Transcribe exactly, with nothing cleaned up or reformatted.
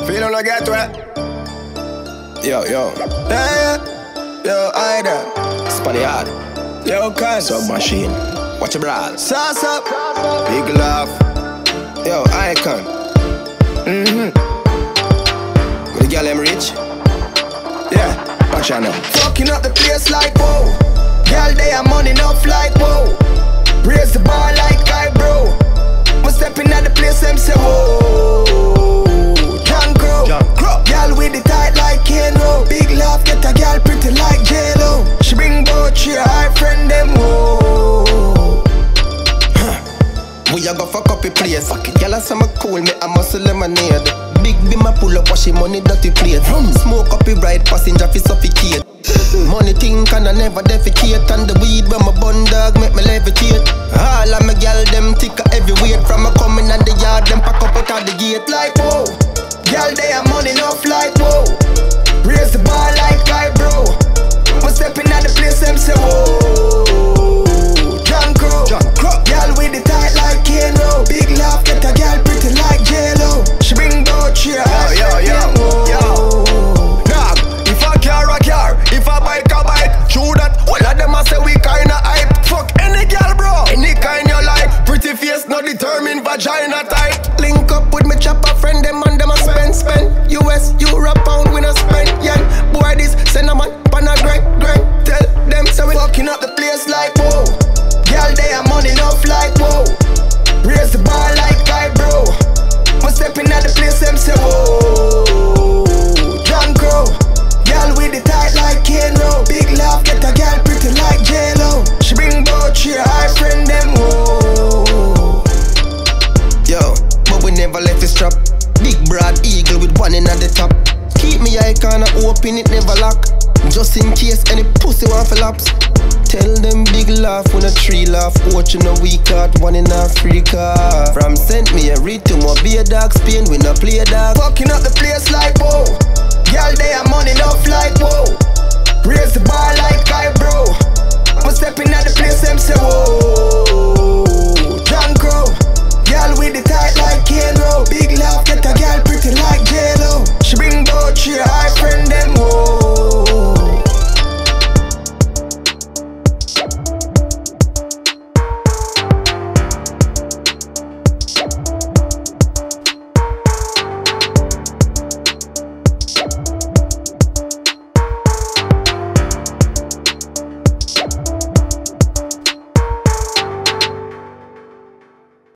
Feel on the get wet. Yo, yo. Yeah, yeah. Yo, I there. Spotty hard. Yo, cuz. Submachine. Watch your brad. Sauce up. Big love. Yo, icon. Mm-hmm. With the girl, I'm rich. Yeah, watch out now. Fucking up the place like whoa. Girl, they are money enough like whoa. Raise the bar like I bro. I'm stepping at the place, them say whoa. John Crow. Girl with the tight like Kano. Big love, get a girl pretty like J-Lo. She bring both cheer, her friend them whoa. We a go fuck up the place. Girl, I say me cool, me a muscle lemonade. Big beam a pull up, wash him money dirty plate. Smoke up the ride, passenger fi suffocate. Money think and I never defecate. And the weed when my bun dog make me levitate. All of my gal them thicker every weight. From a coming and the yard them pack up out of the gate. Like whoa, gal they have money enough like whoa. Raise the bar like I bro. I'm stepping at the place them say whoa. John Crow, gal with the tight like Kano. Big laugh get a gal pretty like J-Lo. She bring both cheer. Yo, yo, yo, yo. Dog, if I car a car, if I bike a bike, true that all of them a say we kinda hype. Fuck any gal bro, any kind you like. Pretty face no determine vagina tight. Link up with me chopper friend them and them a spend spend. U S, Europe pound we no spend yen. Boy this send a man pan a grind grind. Tell them say we fucking up the place like whoa. Girl, they have money enough like whoa. Raise the bar like I bro. I'm stepping at the place, them say whoa. John Crow. Girl with the tight like Kano. Big laugh, get a girl pretty like J-Lo. She bring both cheer, her friend them whoa. Yo, but we never left the strap. Big broad eagle with one in at the top. Keep me icon open, it never lock. Just in case any pussy want for laps. Tell them big laugh when a tree laugh. Watching a weak heart, one in Africa. From Saint Mary to more beer dog Spain, we no play dog. Fucking up the place like whoa. Girl they have money enough like whoa. Raise the bar like I bro. I'm stepping at the place them say whoa. John Crow.